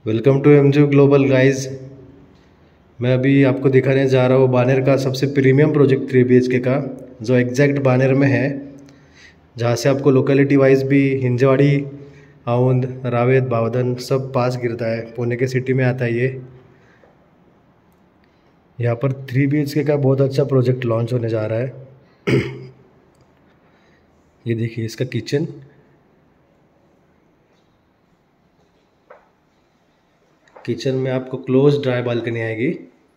Welcome to MG global guys. मैं अभी आपको दिखाने जा रहा हूँ बानेर का सबसे प्रीमियम प्रोजेक्ट 3 BHK का, जो एग्जैक्ट बानेर में है, जहाँ से आपको लोकेलिटी वाइज भी हिंजवाड़ी, आउंद, रावेत, बावधन सब पास गिरता है। पुणे के सिटी में आता है ये। यहाँ पर 3 BHK का बहुत अच्छा प्रोजेक्ट लॉन्च होने जा रहा है। ये देखिए इसका किचन, किचन में आपको क्लोज ड्राई बालकनी आएगी।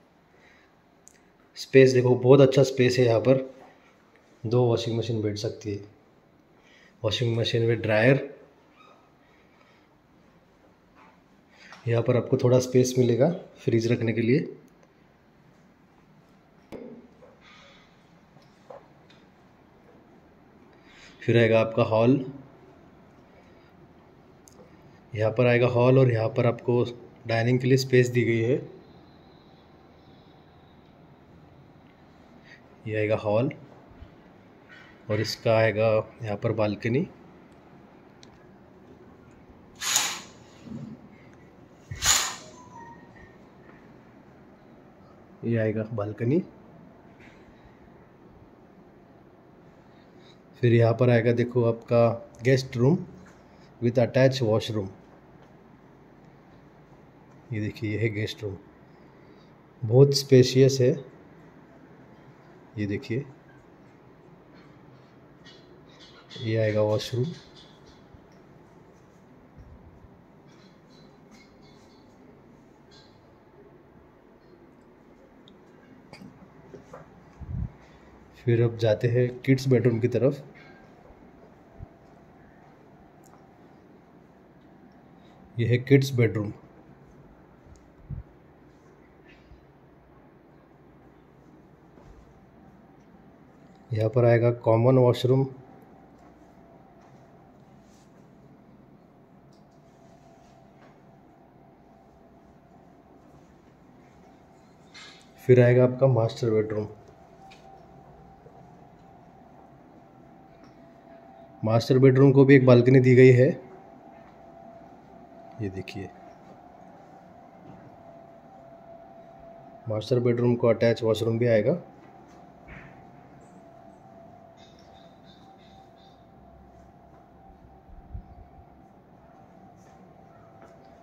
स्पेस देखो, बहुत अच्छा स्पेस है। यहाँ पर 2 वॉशिंग मशीन बैठ सकती है। Washing machine with dryer. यहाँ पर आपको थोड़ा स्पेस मिलेगा फ्रिज रखने के लिए। फिर आएगा आपका हॉल। यहाँ पर आएगा हॉल और यहाँ पर आपको डाइनिंग के लिए स्पेस दी गई है। ये आएगा हॉल और इसका आएगा यहाँ पर बालकनी। ये आएगा बालकनी। फिर यहाँ पर आएगा देखो आपका guest room with attach washroom. ये देखिए, ये है गेस्ट रूम, बहुत स्पेशियस है। ये देखिए, ये आएगा वॉशरूम। फिर अब जाते हैं किड्स बेडरूम की तरफ। ये है किड्स बेडरूम। यहाँ पर आएगा कॉमन वॉशरूम। फिर आएगा आपका मास्टर बेडरूम। मास्टर बेडरूम को भी एक बालकनी दी गई है। ये देखिए, मास्टर बेडरूम को अटैच वॉशरूम भी आएगा।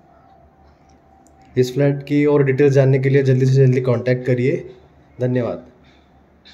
इस फ्लैट की और डिटेल्स जानने के लिए जल्दी से जल्दी कांटेक्ट करिए। धन्यवाद।